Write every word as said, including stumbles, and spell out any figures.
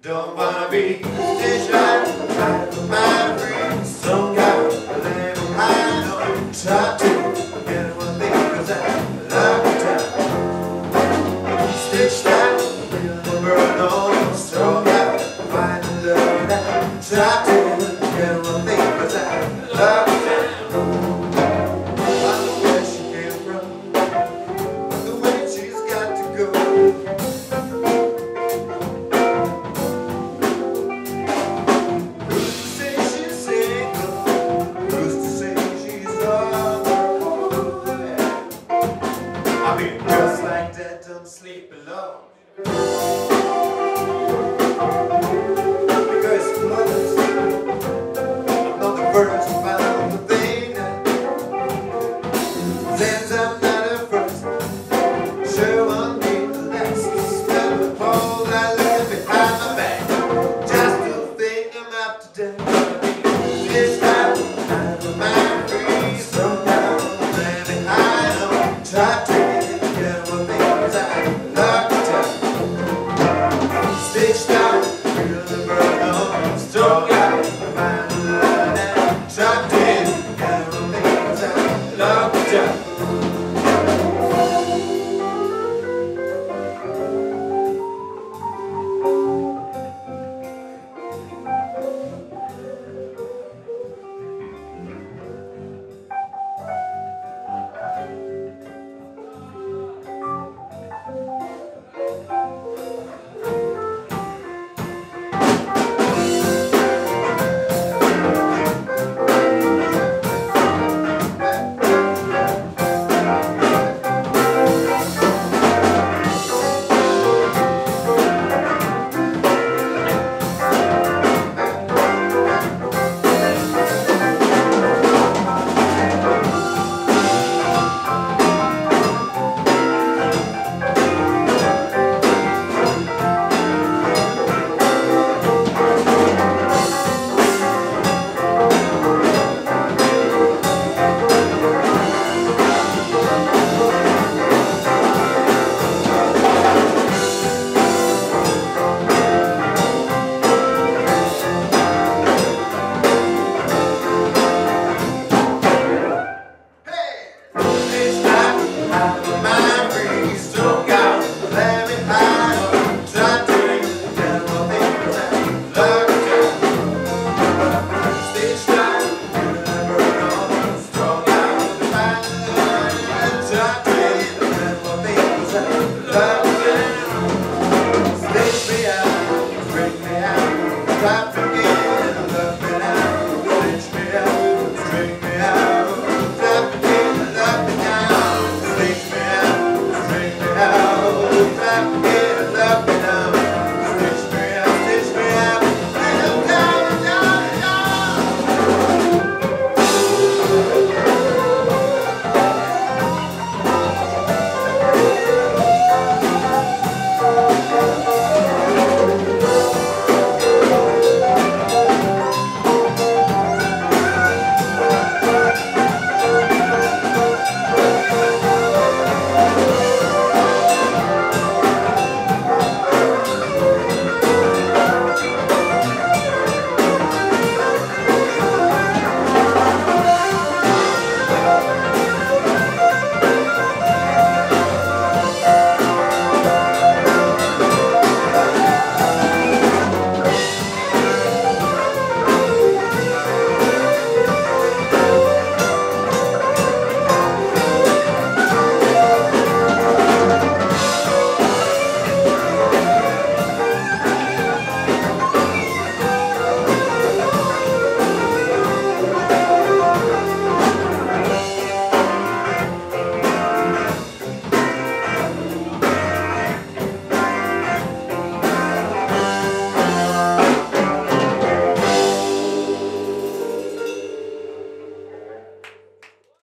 Don't wanna be stitched right by my friends. Some guy living behind on top to get one thing, cause I love you down. Stitched right, burn on strong out. Find the love that top to get one thing, cause I love you down. I know where she came from, the way she's got to go. I mean, just like that, don't sleep alone. Because mothers, I'm not the first to find the thing. Since I'm not the first, sure won't be the last. Spell the pole